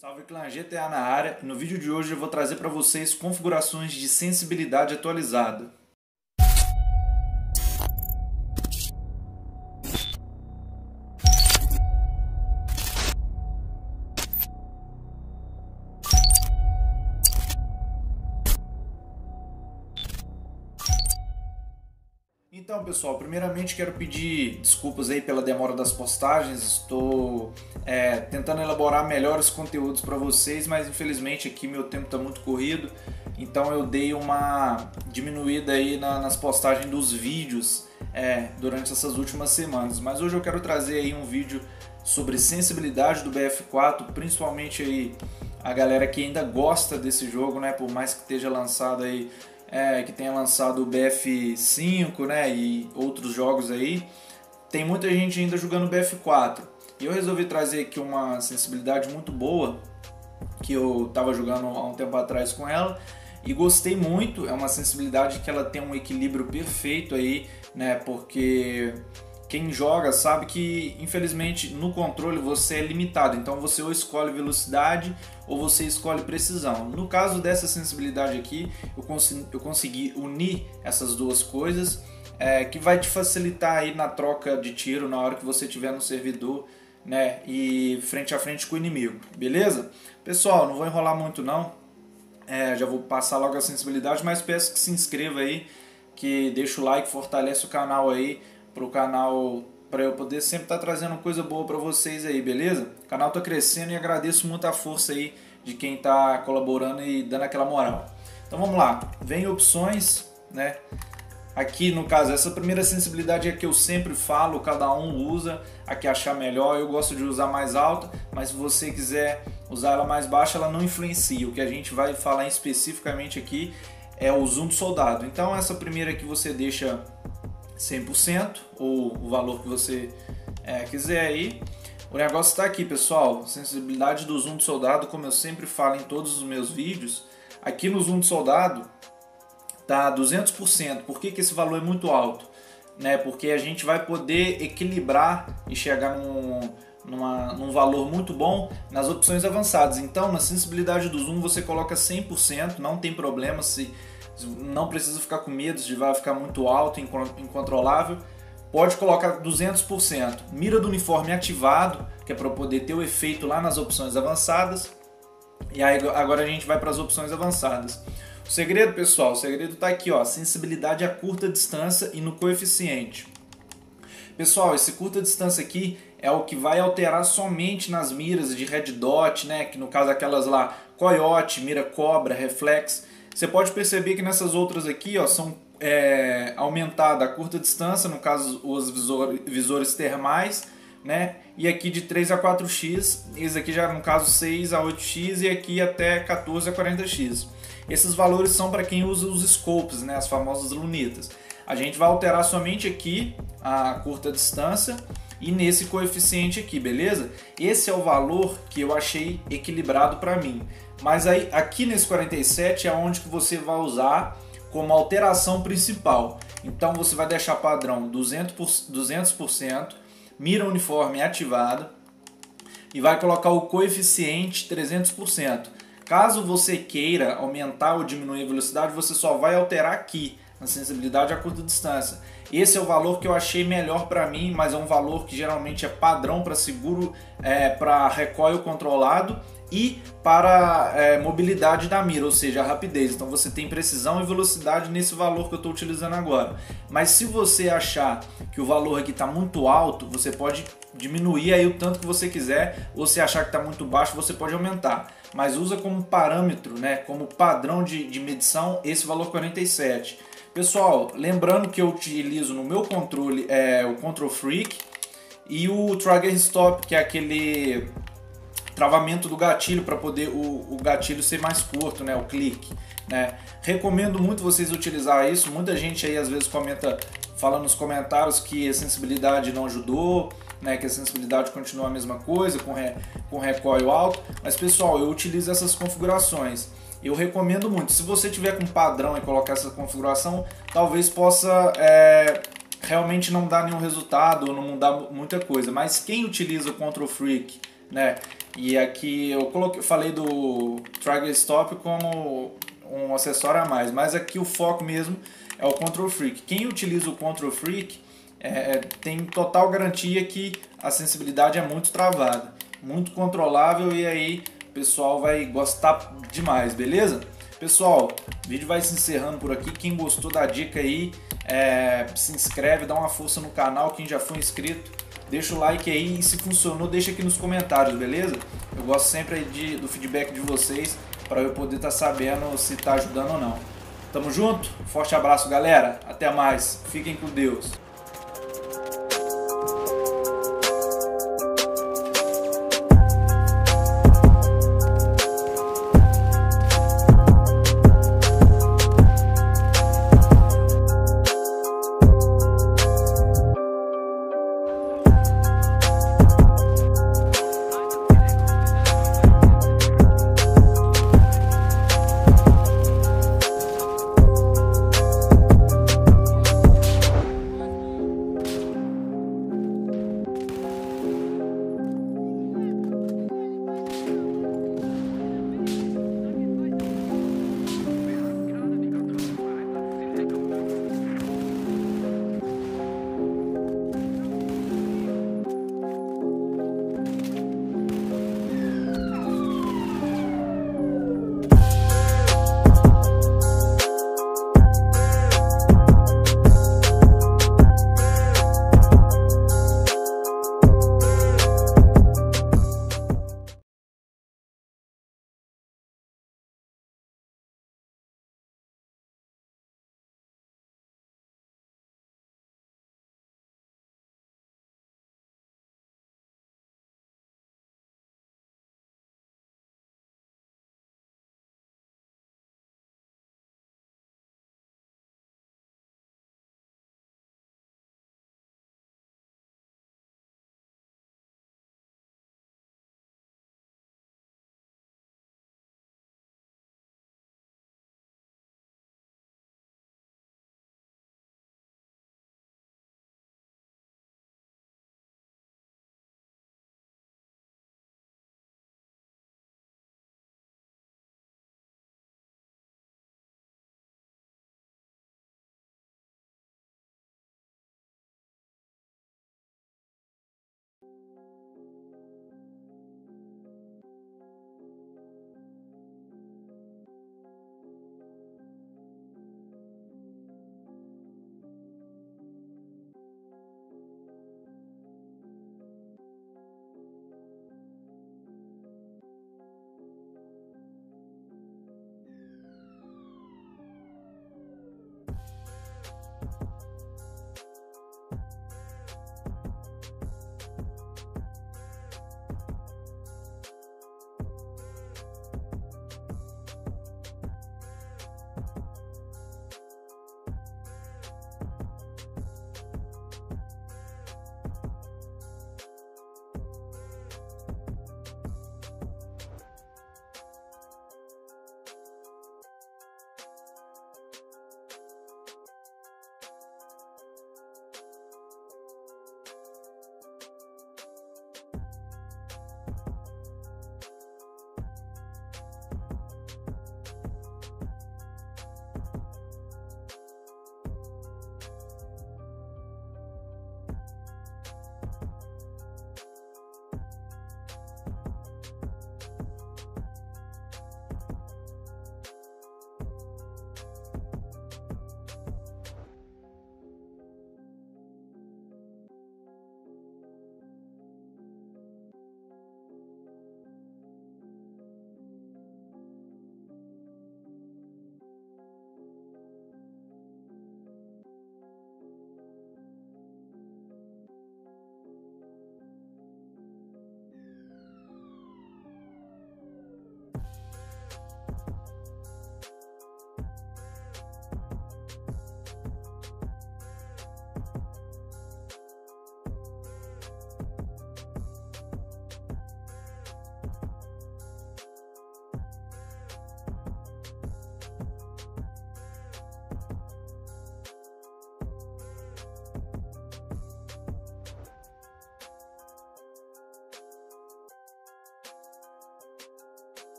Salve clã, GTA na área, e no vídeo de hoje eu vou trazer para vocês configurações de sensibilidade atualizada. Então pessoal, primeiramente quero pedir desculpas aí pela demora das postagens, estou tentando elaborar melhores conteúdos para vocês, mas infelizmente aqui meu tempo está muito corrido, então eu dei uma diminuída aí nas postagens dos vídeos durante essas últimas semanas. Mas hoje eu quero trazer aí um vídeo sobre sensibilidade do BF4, principalmente aí a galera que ainda gosta desse jogo, né, por mais que esteja lançado aí que tenha lançado o BF5, né, e outros jogos aí, tem muita gente ainda jogando BF4. E eu resolvi trazer aqui uma sensibilidade muito boa, que eu estava jogando há um tempo atrás com ela, e gostei muito. É uma sensibilidade que ela tem um equilíbrio perfeito aí, né, porque quem joga sabe que, infelizmente, no controle você é limitado. Então você ou escolhe velocidade ou você escolhe precisão. No caso dessa sensibilidade aqui, eu consegui unir essas duas coisas, que vai te facilitar aí na troca de tiro na hora que você estiver no servidor, né, e frente a frente com o inimigo. Beleza? Pessoal, não vou enrolar muito não. Já vou passar logo a sensibilidade, mas peço que se inscreva aí, que deixa o like, fortalece o canal aí, para eu poder sempre estar trazendo coisa boa para vocês aí, beleza? O canal está crescendo e agradeço muito a força aí de quem está colaborando e dando aquela moral. Então vamos lá, vem opções, né? Aqui no caso, essa primeira sensibilidade é que eu sempre falo, cada um usa a que achar melhor. Eu gosto de usar mais alta, mas se você quiser usar ela mais baixa, ela não influencia. O que a gente vai falar especificamente aqui é o zoom do soldado. Então essa primeira aqui você deixa 100% ou o valor que você quiser aí. O negócio está aqui, pessoal, sensibilidade do zoom do soldado, como eu sempre falo em todos os meus vídeos. Aqui no zoom do soldado tá 200%. Por que esse valor é muito alto? Né? Porque a gente vai poder equilibrar e chegar num valor muito bom nas opções avançadas. Então na sensibilidade do zoom você coloca 100%, não tem problema, não precisa ficar com medo de vai ficar muito alto, incontrolável. Pode colocar 200%. Mira do uniforme ativado, que é para poder ter o efeito lá nas opções avançadas. E aí agora a gente vai para as opções avançadas. O segredo, pessoal, o segredo está aqui, ó, sensibilidade a curta distância e no coeficiente. Pessoal, esse curta distância aqui é o que vai alterar somente nas miras de red dot, né, que no caso aquelas lá, coiote, mira cobra, reflex. Você pode perceber que nessas outras aqui, ó, são aumentada a curta distância, no caso os visores termais, né? E aqui de 3 a 4x, esse aqui já no caso 6 a 8x e aqui até 14 a 40x. Esses valores são para quem usa os scopes, né? As famosas lunetas. A gente vai alterar somente aqui a curta distância e nesse coeficiente aqui, beleza? Esse é o valor que eu achei equilibrado para mim. Mas aí aqui nesse 47 é onde que você vai usar como alteração principal. Então você vai deixar padrão 200%, mira uniforme ativada e vai colocar o coeficiente 300%. Caso você queira aumentar ou diminuir a velocidade, você só vai alterar aqui na sensibilidade a curta distância. Esse é o valor que eu achei melhor para mim, mas é um valor que geralmente é padrão para seguro, para recoil controlado e para mobilidade da mira, ou seja, a rapidez. Então você tem precisão e velocidade nesse valor que eu estou utilizando agora. Mas se você achar que o valor aqui está muito alto, você pode diminuir aí o tanto que você quiser, ou se achar que está muito baixo, você pode aumentar. Mas usa como parâmetro, né, como padrão de medição, esse valor 47. Pessoal, lembrando que eu utilizo no meu controle o Control Freak e o Trigger Stop, que é aquele travamento do gatilho para poder o gatilho ser mais curto, né, o clique, né? Recomendo muito vocês utilizar isso. Muita gente aí às vezes fala nos comentários que a sensibilidade não ajudou, né, que a sensibilidade continua a mesma coisa com recoil alto, mas pessoal, eu utilizo essas configurações. Eu recomendo muito. Se você tiver com padrão e colocar essa configuração, talvez possa realmente não dar nenhum resultado ou não mudar muita coisa. Mas quem utiliza o Control Freak, né, E aqui eu falei do Trigger Stop como um acessório a mais, mas aqui o foco mesmo é o Control Freak. Quem utiliza o Control Freak tem total garantia que a sensibilidade é muito travada, muito controlável, e aí o pessoal vai gostar demais, beleza? Pessoal, o vídeo vai se encerrando por aqui. Quem gostou da dica aí, se inscreve, dá uma força no canal. Quem já foi inscrito, deixa o like aí, e se funcionou, deixa aqui nos comentários, beleza? Eu gosto sempre do feedback de vocês para eu poder estar sabendo se está ajudando ou não. Tamo junto? Forte abraço, galera. Até mais. Fiquem com Deus.